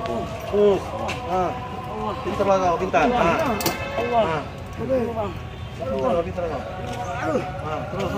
Terus. Nah. Pintar lah kau, pintar. Nah. Nah. Pintar kau. Nah, terus.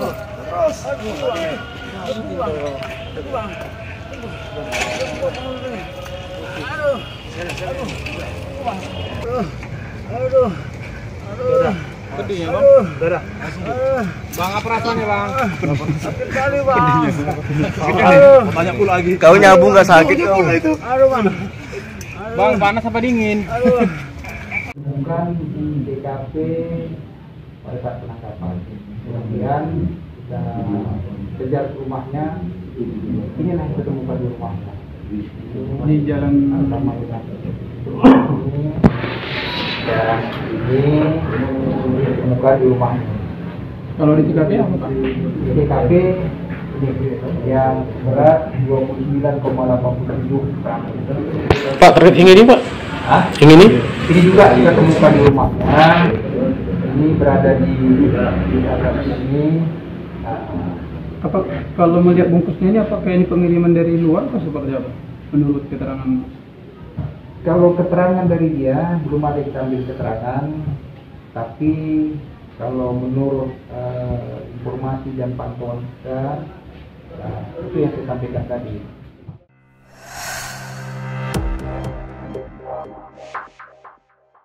Aduh. Pedihnya bang? Udah. Bang, apa rasanya bang? Sakit kali bang. Banyak pula lagi. Kau nyambung nggak sakit kau? Aduh bang. Bang, panas apa dingin? Bukan di TKP pada saat penangkapan. Kemudian kita kejar ke rumahnya. Ini yang ditemukan di rumahnya. Di jalan Sama dengan ini dan ini ditemukan di rumahnya. kalau di TKP apa Pak? Di TKP yang berat 29,87 gram. Pak, terkait yang ini Pak? Hah? Yang ini? Ini juga kita temukan di rumahnya. Ini berada di atas sini. Apa kalau melihat bungkusnya ini apakah ini pengiriman dari luar atau seperti apa? Menurut keterangan Kalau keterangan dari dia belum ada kita ambil keterangan, tapi kalau menurut informasi dan pantauan kita, itu yang saya sampaikan tadi.